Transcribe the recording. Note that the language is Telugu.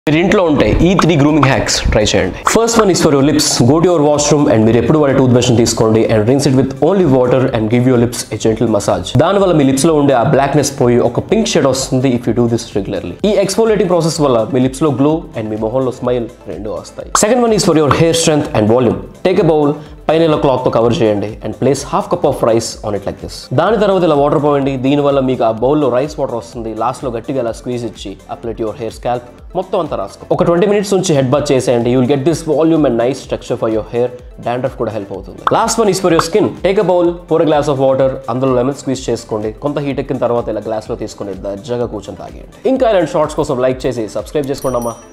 మీరు ఇంట్లో ఉంటే ఈ 3 గ్రూమింగ్ హ్యాక్స్ ట్రై చేయండి. First one is for your lips. Go to your washroom and మీరు ఎప్పుడు వాడే టూత్ బ్రష్ తీసుకోండి and rinse it with only water and give your lips a gentle massage. దానివల్ల మీ లిప్స్ లో ఉండే ఆ బ్లాక్నెస్ పోయి ఒక పింక్ షేడ్ వస్తుంది if you do this regularly. ఈ ఎక్స్ఫోలియేటింగ్ ప్రాసెస్ వల్ల మీ లిప్స్ లో గ్లో అండ్ మీ మొహంలో స్మైల్ రెండు వస్తాయి. Second one is for your hair strength and volume. Take a bowl, పైన ఇలా క్లాత్ తో కవర్ చేయండి and place half cup of rice on it like this. దాని తర్వాత ఇలా వాటర్ పోయండి. దీనివల్ల మీకు ఆ బౌల్లో రైస్ వాటర్ వస్తుంది. లాస్ట్ లో గట్టిగా ఇలా స్క్వీజ్ ఇచ్చి apply to your hair scalp మొత్తం అంతా రాసుకో. ఒక 20 minutes నుంచి హెడ్ బాత్ చేసేయండి. You will get this volume and nice structure for your hair. Dandruff కూడా హెల్ప్ అవుతుంది. Last one is for your skin. Take a bowl, pour glass of water, అందులో లెమన్ స్క్వీజ్ చేసుకోండి. కొంత హీట్ ఎక్కిన తర్వాత ఇలా గ్లాస్ లో తీసుకొని దర్జాగా కూర్చొని తాగేయండి. ఇంకా ఇలాంటి షార్ట్స్ కోసం లైక్ చేసి సబ్స్క్రైబ్ చేసుకోండి అమ్మా.